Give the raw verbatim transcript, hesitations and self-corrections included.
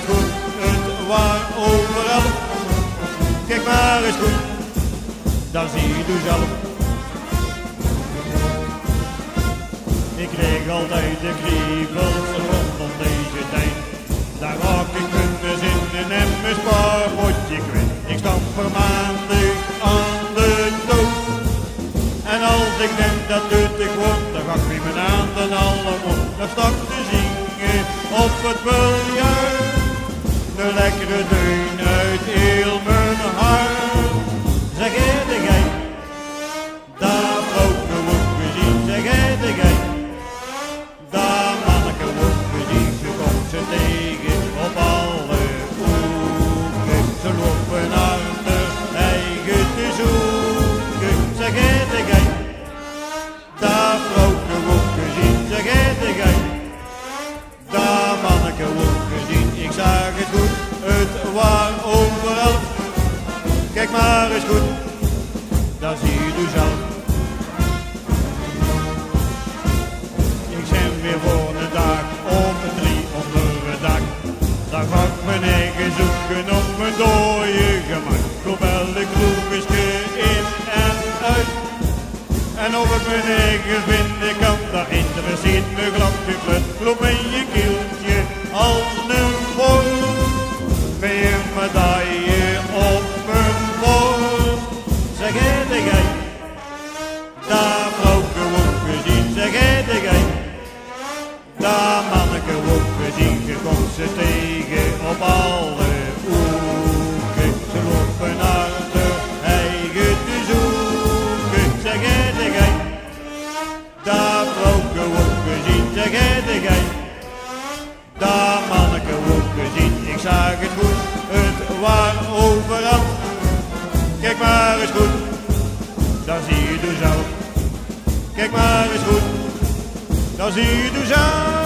goed, het waar overal. Kijk maar eens goed, dan zie je dus zelf. Ik kreeg altijd de kriebels rondom deze tijd. Daar raak ik mijn zinnen en mijn spaarpotje kwijt. Ik stap per maandag aan de dood. En als ik denk dat het ik word, dan ga ik weer mijn handen allemaal. Dan sta ik te zingen op het biljart. De lekkere deun uit heel mijn hart. Zeg jij de geit, daar vrouwke wordt gezien. Zeg jij de geit, daar manneke wordt gezien. Je komt ze tegen op alle hoeken. Ze lopen naar de eigen te zoeken. Zeg jij de geit, daar vrouwke wordt gezien. Zeg jij de geit, daar manneke wordt gezien. Ik zag het goed, het waar overal. Kijk maar eens goed, dan zie je dus zelf. Ik ben weer voor een dag op een drie onder het dak. Dan ga ik mijn eigen zoeken op mijn dode gemak. Loop elke kroegje in en uit. En of ik mijn eigen vinden kan, dat interesseert me glad geen flut. Loop in je kieltje als een vol. Met een medaille op mijn borst. Zeg jij de geit, daar vrouwke wordt gezien. Zeg jij de geit, daar manneke wordt gezien. Je komt ze tegen op alle hoeken. Ze lopen naar de eigen te zoeken. Zeg jij de geit, daar vrouwke wordt gezien. Zeg jij de geit, daar manneke wordt gezien. Ik zag het goed, het waar overal. Kijk maar eens goed, dan zie je dus zelf. Kijk maar eens goed, dan zie je dus zelf.